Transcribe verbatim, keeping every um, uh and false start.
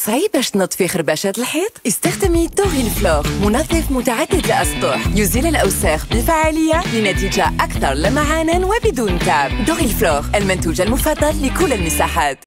صعيب باش تنظفي خرباشات الحيط؟ استخدمي دوغيل فلور، منظف متعدد الأسطح، يزيل الأوساخ بفعالية لنتيجة أكثر لمعانا وبدون تعب. دوغيل فلور، المنتوج المفضل لكل المساحات.